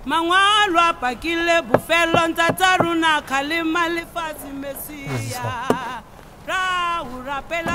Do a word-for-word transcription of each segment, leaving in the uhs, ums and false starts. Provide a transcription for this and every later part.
Mangwalo apakile bufelo ntataruna kalima lifasi mesia. Ra urapela.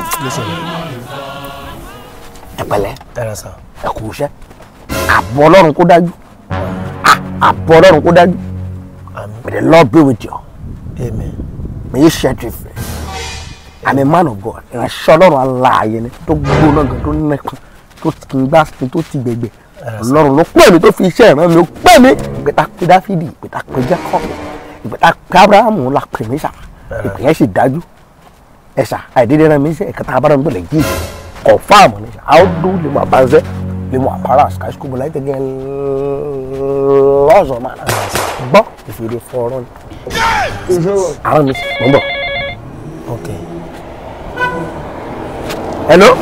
Epele. Era sa. Akushe. Abolorun kó dájú. Ah, abolorun kó dájú. Amen. May the Lord be with you. Amen. May you share with me. I'm a man of God. And I shall not lie. To go on to neck. To bask to tea baby. Lord, look me to fish and look me. But I could have feed it. But I could just call it. But I Abraham will like Premisa. If I should die, yes, I didn't miss a catabaran to the gift or farm. I'll do the Mabaze, the Maparas, I school like again. Laws of man. But if you did for on, I don't miss. Okay. Hello?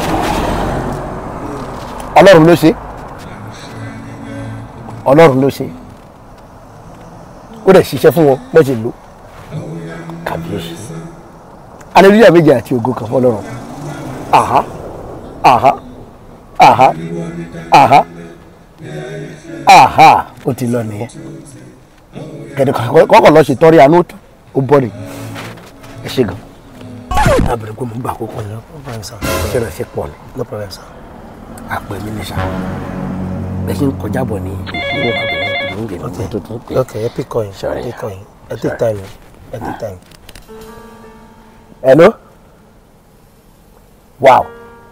Ọlọ́run ló ṣe. Ọlọ́run ló ṣe. Ó dẹ̀ ṣiṣẹ́ fún wọn bó ṣe lò. Kábíyèsí. Hallelujah méjì àti ògo kan fún Ọlọ́run. Aha. Aha. Aha. Aha. Aha. Ó ti lọ nìyẹn. Kẹ̀dẹ̀ kọ́kọ́ lọ ṣe tọrẹ àánú ó bọ́ ni. Ẹ ṣé gan. Abẹ̀rẹ̀ kó mo gbà kókó ni. No problem sir. Ṣé rẹ̀ ṣe pọ̀ ni? No problem sir. Àpẹ mi ní sá. Bẹ́ẹ̀ ṣe ń kọjá bọ̀ ní ìlú Àbẹ̀rẹ̀. Okay, ẹ pick coin. Sorry. Pick coin. Ẹ take time. Ẹ take time. Hello? Wow.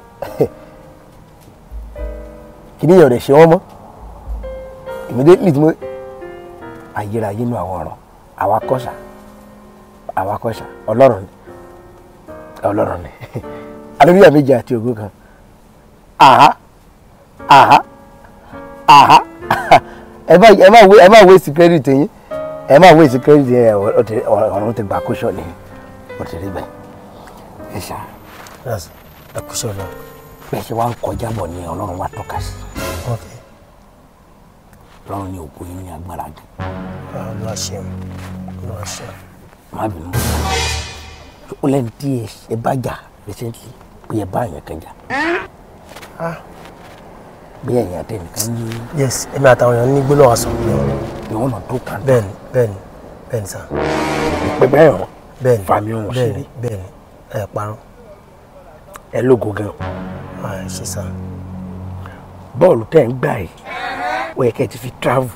Kí ni yóò rẹ̀ ṣe wọ́n mọ́? Immediately tí mo ayérayé nínú àwọn ọ̀rọ̀. Àwa kọ́ṣà. Àwa kọ́ṣà. Ọlọ́run ni. Ọlọ́run ni. Hallelujah méjì àti ògo kan. Aha. Aha. Aha. Ẹ má ẹ má ẹ má waste credit yín. Ẹ má waste credit yín ọ̀rọ̀ tẹ́ gbà caution ni. Ó ti rí bẹ́ẹ̀. Ẹ ṣá. Yes. Ẹ caution náà. Bẹ́ẹ̀ ṣe wá ń kọjá bọ̀ ni Ọlọ́run wá tọ́ka sí. Okay. Ọlọ́run ní ògo yín ní agbára jù. Olúwa ṣeun. Olúwa ṣeun. Má bínú. Ó lẹ́ni tí ẹ bá jà recently bí ẹ bá yẹn kan jà. Ah. Bí ẹ̀yìn àti ẹnìkan ní. Yes, èmi àtàwọn èèyàn ní gbólóhùn aṣọ. Ìwọ̀n náà tó kàn. Bẹ́ẹ̀ni, bẹ́ẹ̀ni, bẹ́ẹ̀ni sá. Ìpè bẹ́ẹ̀ hàn. Bẹ́ẹ̀ni. Fàmí ọ̀hún sí rí. Bẹ́ẹ̀ni, ẹ parọ́. Ẹ lógo gan. Ẹ ṣe sá. Bọ́ọ̀lù tẹ̀ ń gbà yìí, ó yẹ kẹ́ ẹ ti fi travel.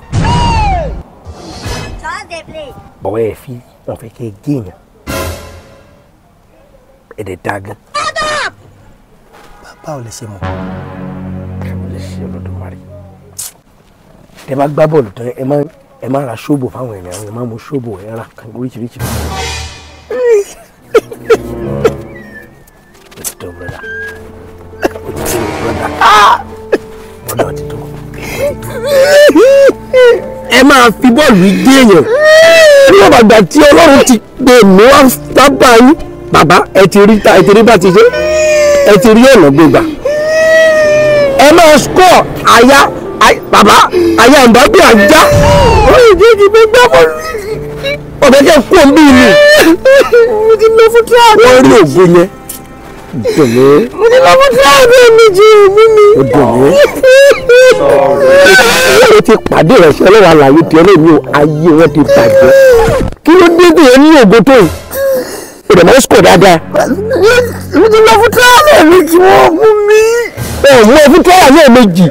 Bọ̀wọ́ ẹ fi wọ́n fẹ́ kẹ́ ẹ géèyàn. Ẹ dẹ̀ dá gan. Báwo lè ṣe mọ̀? Báwo lè ṣe Olódùmarè? Tẹ bá gbá bọ́ọ̀lù tán ẹ má ẹ má ra ṣóbò fáwọn ènìyàn ẹ má mú ṣóbò ẹ ra kan oríṣiríṣi. Ó ti tó brọ́dà. Ó ti tó brọ́dà. Brọ́dà ó ti tó. Ẹ máa fi bọ́ọ̀lù yìí dé èèyàn. Ní ọ̀bàgbà tí Ọlọ́run ti gbé mú wá sábà yín. Bàbá ẹ ti rí ẹ ti rí bá ti ṣe. Ẹ ti rí ọ̀nà gbégbà. Ẹ máa score àyà bàbá àyà ǹbá bí àjá. Ó yẹ kí kí gbé gbá bọ́ọ̀lù. Ọ̀bẹ jẹ́ kú òun bí mi. Mo ti lọ fún tíráàdì. Wọ́n rí ògbó yẹn. Dùnmí. Mo ti lọ fún tíráàdì méjì ògbó mi. Ó dùnmí. Ó ti pàdé ìrẹsì ọlọ́wà láyé tí ọlọ́run ayé wọn ti bàjẹ́. Kí ló dé tó yẹ ní ògbó tó yìí? Ìdè máa ń sùkò dáadáa. Mo ti lọ fún tíráàlì méjì wọ́n mú mi. Ẹ mú ẹ fún tíráàlì méjì.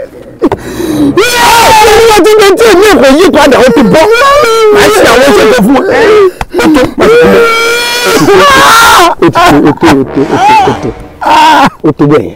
Wọ́n ti dé tí èmi kò yí padà ó ti bọ́. Màá ṣe àwọn oṣù tó fún ẹ. Ó tó pàṣẹ lọ. Ó ti tó ó tó ó tó ó tó ó tó bẹ́ẹ̀ yẹn.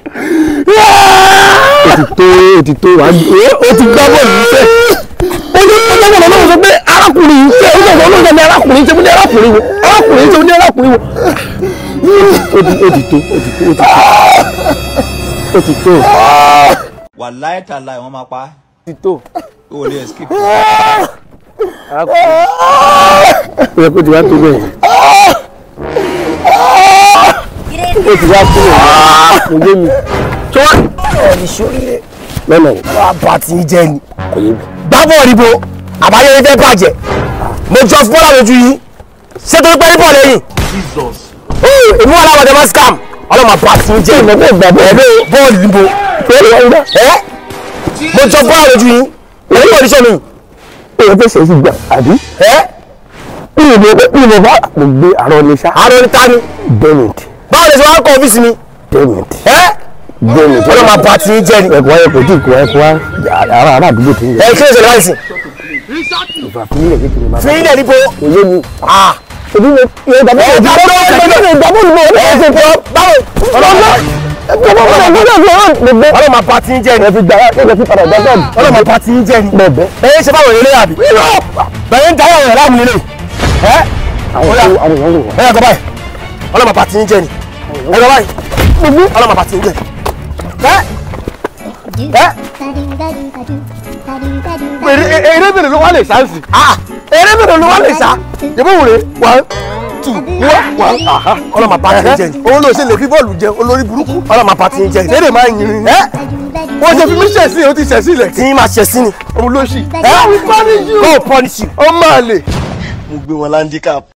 Ó ti tó ó ti tó wá ó ti gbá bọ́ọ̀lù níṣẹ́. Ó ní ọjọ́ bọ̀dọ̀ náà sọ pé arákùnrin yìí ṣe ó sọ̀rọ̀ olóògbé ní arákùnrin ṣe mo ní arákùnrin wo arákùnrin ṣe mo ní arákùnrin wo. Ó ti ó ti tó ó ti tó ó ti tó ó ti tó. Wàláhì tàláhì wọ́n máa pa á. Ó ti tó. O lè escape. Arákùnrin. Ó yẹ kó ti wá tó bẹ́ẹ̀. Ó ti wá tó bẹ́ẹ̀. Kò yé mi. Tó wá. Ẹni sórí rẹ̀. Lọ́nà yìí. Wọ́n á bá ti jẹ́ ni. Kò yé mi. Bábọ̀ òrìbó àbáyé fẹ́ bàjẹ́ mo jọ fọ́lá lójú yìí ṣé tó pẹ́ nípọ̀ lẹ́yìn. Jesus. Èmi wà láwọn ọ̀dọ́ máa scam ọlọ́mọ bá ti jẹ́ ìmọ̀gbẹ́ ìgbàgbọ́ ẹ̀rọ bọ́ọ̀lù níbo ẹ́ mo jọ fọ́lá lójú yìí èyí kò ní sọ mi èyí tó ṣe sí gbà àbí. ẹ ìlú ìlú bá mo gbé àrọ ní sá. àrọ ní ta ni. David. báwo lè ṣe wá ń kọ ọ́fíìsì mi. David. ẹ David. wọ́n máa bá ti ń jẹ́ ni. ẹ̀kọ́ ẹ̀kọ́ tí kò ẹ̀kọ́ ara ara àdúgbò tí ń yẹ. ẹ kí ló ṣe láì sìn. ìfà fúnilẹ̀ kékeré máa. fúnilẹ̀ níbo. òye mi. ebi mi ìyẹn dàbí ìdàbọ̀ ìdàbọ̀ ìdàbọ̀ ìdàbọ̀ ọlọ́mọ bá ti ń jẹ́ ni. ẹ fi gbà ẹ fi padà gbàgbọ́ mi. ọlọ́mọ bá ti ń jẹ́ ni. bẹ̀bẹ̀. ẹ ṣe báwo ilé àbí. bẹ̀rẹ̀ ń dáyà rẹ̀ láàmú nílé. ẹ àwọn èèyàn wò wọ́n. ẹ yà gbọ́ báyìí ọlọ́mọ bá ti ń jẹ́ ni. ẹ gbọ́ báyìí ọlọ́mọ bá ti ń jẹ́ ni. ẹ ẹ eré bèrè ló wà lè sá sí. eré bèrè ló wà lè sá. yẹ́bù wùrẹ́ wà tù wà wà ọlọ́mọ bá ti ń jẹ́ ni. òun ló ṣe lè fi bọ́ọ̀lù jẹ olórí burúkú. ọlọ́mọ bá ti ń jẹ́ ni. lédè máa ń yin ẹ wọ́n ṣe fi mí ṣẹ̀ sí i ó ti ṣẹ̀ sí ilẹ̀. tí yín máa ṣẹ̀ sí ni. òun ló ṣì. ẹ kò punish you. ó máa lè. mo gbé wọn láńdíkà.